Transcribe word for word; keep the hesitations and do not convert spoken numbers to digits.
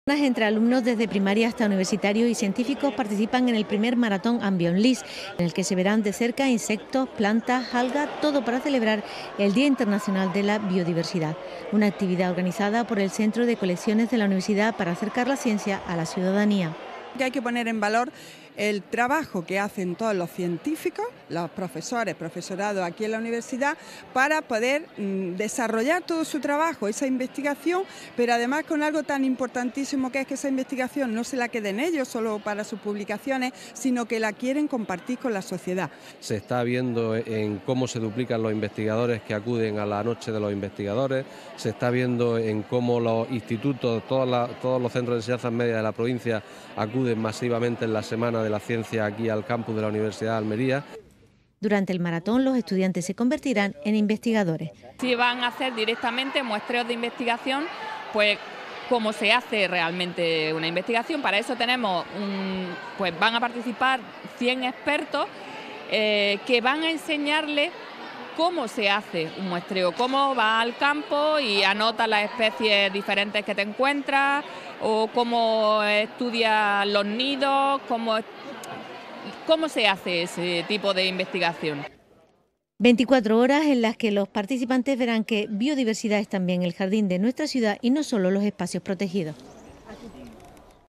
Entre alumnos desde primaria hasta universitarios y científicos participan en el primer maratón Ambionlis, en el que se verán de cerca insectos, plantas, algas, todo para celebrar el Día Internacional de la Biodiversidad, una actividad organizada por el Centro de Colecciones de la Universidad para acercar la ciencia a la ciudadanía. Que hay que poner en valor el trabajo que hacen todos los científicos, los profesores, profesorado aquí en la universidad, para poder mm, desarrollar todo su trabajo, esa investigación, pero además con algo tan importantísimo que es que esa investigación no se la queden ellos solo para sus publicaciones, sino que la quieren compartir con la sociedad. Se está viendo en cómo se duplican los investigadores que acuden a la noche de los investigadores, se está viendo en cómo los institutos, todas las, todos los centros de enseñanza media de la provincia acuden masivamente en la Semana de la Ciencia aquí al campus de la Universidad de Almería. Durante el maratón los estudiantes se convertirán en investigadores. Si van a hacer directamente muestreos de investigación, pues cómo se hace realmente una investigación. Para eso tenemos, un, pues van a participar cien expertos eh, que van a enseñarles cómo se hace un muestreo, cómo va al campo y anota las especies diferentes que te encuentras, o cómo estudia los nidos, cómo, cómo se hace ese tipo de investigación. veinticuatro horas en las que los participantes verán que biodiversidad es también el jardín de nuestra ciudad y no solo los espacios protegidos.